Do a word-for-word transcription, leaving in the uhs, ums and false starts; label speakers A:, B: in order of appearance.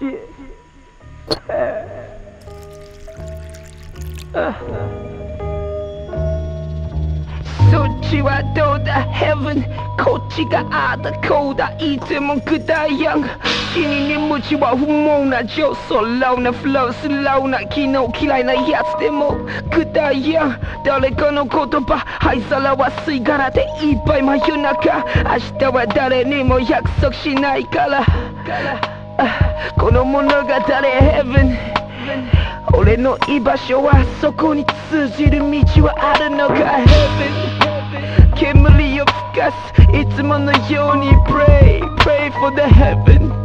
A: そっちはどうだ Heaven こっちがああだこうだいつもグダヤン死にに無知は不毛な上層ローなフロースローな昨日嫌いなやつでもグダヤン誰かの言葉灰皿は吸い殻でいっぱい真夜中明日は誰にも約束しないからこの物語 Heaven 俺の居場所はそこに通じる道はあるのか Heaven 煙を吹かすいつものように Pray Pray for the heaven